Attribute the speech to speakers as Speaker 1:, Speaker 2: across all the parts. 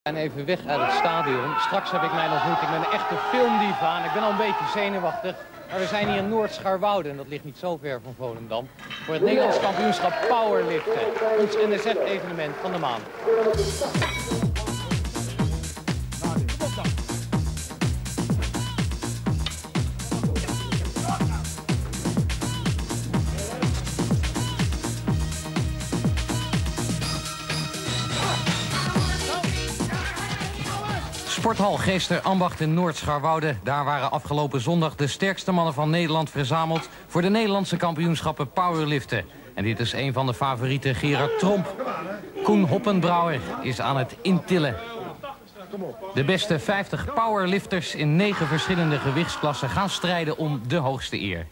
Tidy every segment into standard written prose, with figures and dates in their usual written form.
Speaker 1: En even weg uit het stadion. Straks heb ik mijn ontmoeting met een echte filmdiva. En ik ben al een beetje zenuwachtig. Maar we zijn hier in Noord-Scharwoude, en dat ligt niet zo ver van Volendam, voor het Nederlands kampioenschap powerliften. Ons NSF-evenement van de maand. Sporthal Geester Ambacht in Noord-Scharwoude. Daar waren afgelopen zondag de sterkste mannen van Nederland verzameld voor de Nederlandse kampioenschappen powerliften. En dit is een van de favorieten, Gerard Tromp. Koen Hoppenbrouwer is aan het intillen. De beste 50 powerlifters in 9 verschillende gewichtsklassen gaan strijden om de hoogste eer.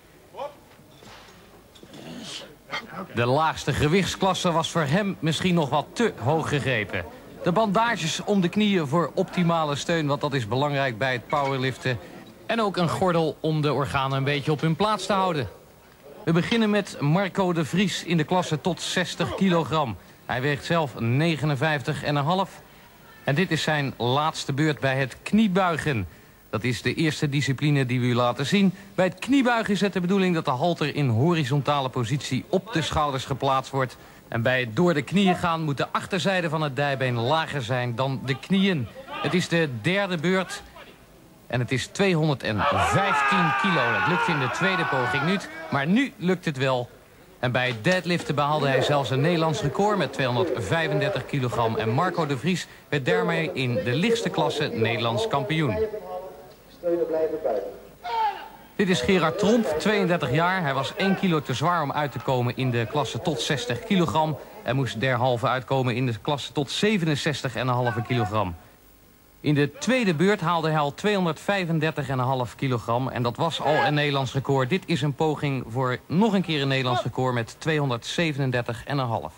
Speaker 1: De laagste gewichtsklasse was voor hem misschien nog wat te hoog gegrepen. De bandages om de knieën voor optimale steun, want dat is belangrijk bij het powerliften. En ook een gordel om de organen een beetje op hun plaats te houden. We beginnen met Marco de Vries in de klasse tot 60 kilogram. Hij weegt zelf 59,5. En dit is zijn laatste beurt bij het kniebuigen. Dat is de eerste discipline die we u laten zien. Bij het kniebuigen is het de bedoeling dat de halter in horizontale positie op de schouders geplaatst wordt. En bij het door de knieën gaan moet de achterzijde van het dijbeen lager zijn dan de knieën. Het is de derde beurt en het is 215 kilo. Dat lukt in de tweede poging niet, maar nu lukt het wel. En bij het deadliften behaalde hij zelfs een Nederlands record met 235 kilogram. En Marco de Vries werd daarmee in de lichtste klasse Nederlands kampioen. Steunen blijven buiten. Dit is Gerard Tromp, 32 jaar. Hij was 1 kilo te zwaar om uit te komen in de klasse tot 60 kilogram. En moest derhalve uitkomen in de klasse tot 67,5 kilogram. In de tweede beurt haalde hij al 235,5 kilogram. En dat was al een Nederlands record. Dit is een poging voor nog een keer een Nederlands record met 237,5.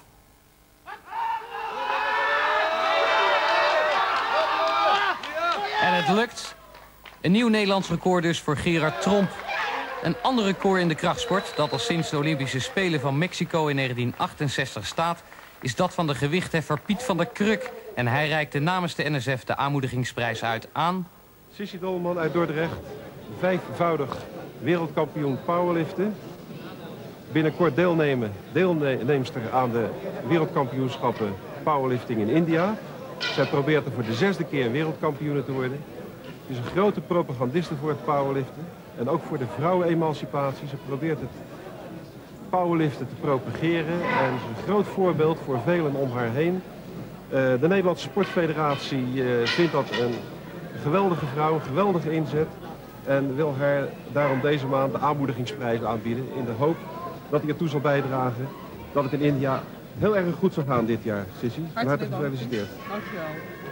Speaker 1: En het lukt. Een nieuw Nederlands record dus voor Gerard Tromp. Een ander record in de krachtsport, dat al sinds de Olympische Spelen van Mexico in 1968 staat, is dat van de gewichtheffer Piet van der Kruk. En hij reikte namens de NSF de aanmoedigingsprijs uit aan
Speaker 2: Sissy Dolman uit Dordrecht, 5-voudig wereldkampioen powerliften. Binnenkort deelnemster aan de wereldkampioenschappen powerlifting in India. Zij probeert er voor de 6e keer wereldkampioene te worden. Ze is een grote propagandiste voor het powerliften en ook voor de vrouwenemancipatie. Ze probeert het powerliften te propageren en ze is een groot voorbeeld voor velen om haar heen. De Nederlandse Sportfederatie vindt dat een geweldige vrouw, een geweldige inzet en wil haar daarom deze maand de aanmoedigingsprijs aanbieden in de hoop dat hij ertoe zal bijdragen dat het in India heel erg goed zal gaan dit jaar. Sissy, van harte gefeliciteerd.
Speaker 3: Dankjewel.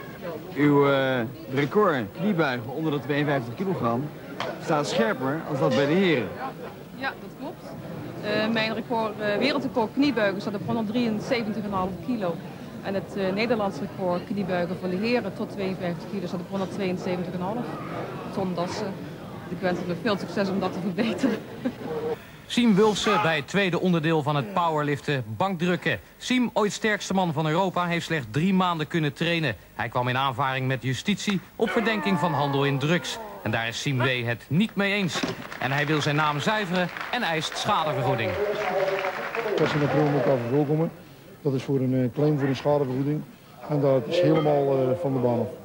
Speaker 4: Uw record kniebuigen onder de 52 kilogram staat scherper als dat bij de heren.
Speaker 3: Ja, dat klopt. Mijn wereldrecord kniebuigen staat op 173,5 kilo. En het Nederlands record kniebuigen voor de heren tot 52 kilo staat op 172,5. Zonder dassen. Ik wens hem veel succes om dat te verbeteren.
Speaker 1: Siem Wulfse bij het tweede onderdeel van het powerliften, bankdrukken. Siem, ooit sterkste man van Europa, heeft slechts 3 maanden kunnen trainen. Hij kwam in aanvaring met justitie op verdenking van handel in drugs. En daar is Siem W. het niet mee eens. En hij wil zijn naam zuiveren en eist schadevergoeding.
Speaker 5: Dat ze met Rome elkaar vervolkomen. Dat is voor een claim voor een schadevergoeding. En dat is helemaal van de baan af.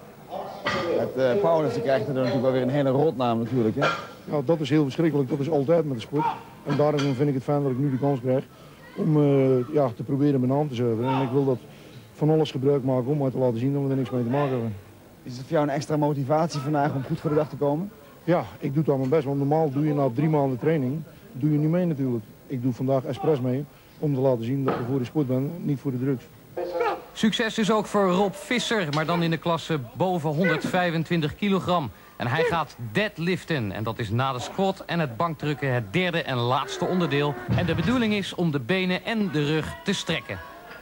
Speaker 4: Het powerliften krijgt er natuurlijk wel weer een hele rotnaam natuurlijk, hè?
Speaker 5: Ja, dat is heel verschrikkelijk. Dat is altijd met de sport. En daarom vind ik het fijn dat ik nu de kans krijg om te proberen mijn naam te zuiveren. En ik wil dat van alles gebruik maken om maar te laten zien dat we er niks mee te maken hebben.
Speaker 4: Is het voor jou een extra motivatie vandaag om goed voor de dag te komen?
Speaker 5: Ja, ik doe het aan mijn best. Want normaal doe je na 3 maanden training, doe je niet mee natuurlijk. Ik doe vandaag expres mee om te laten zien dat ik voor de sport ben, niet voor de drugs.
Speaker 1: Succes is ook voor Rob Visser, maar dan in de klasse boven 125 kilogram. En hij gaat deadliften. En dat is na de squat en het bankdrukken het derde en laatste onderdeel. En de bedoeling is om de benen en de rug te strekken.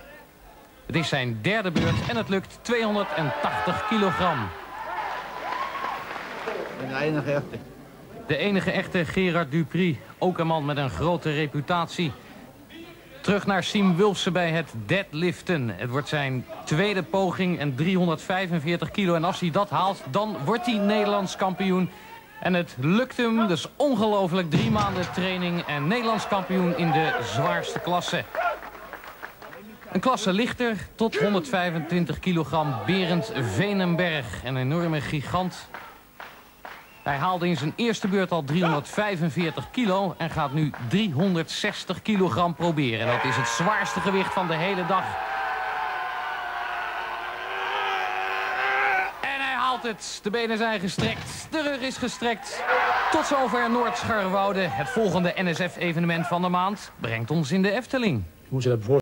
Speaker 1: Het is zijn derde beurt en het lukt 280 kilogram.
Speaker 4: De enige echte.
Speaker 1: De enige echte Gerard Dupri. Ook een man met een grote reputatie. Terug naar Siem Wulfse bij het deadliften. Het wordt zijn tweede poging en 345 kilo. En als hij dat haalt, dan wordt hij Nederlands kampioen. En het lukt hem, dus ongelooflijk. 3 maanden training en Nederlands kampioen in de zwaarste klasse. Een klasse lichter, tot 125 kilogram, Berend Veenenberg. Een enorme gigant. Hij haalde in zijn eerste beurt al 345 kilo en gaat nu 360 kilogram proberen. En dat is het zwaarste gewicht van de hele dag. En hij haalt het. De benen zijn gestrekt, de rug is gestrekt. Tot zover Noord-Scharwoude. Het volgende NSF-evenement van de maand brengt ons in de Efteling.
Speaker 6: Hoe ze dat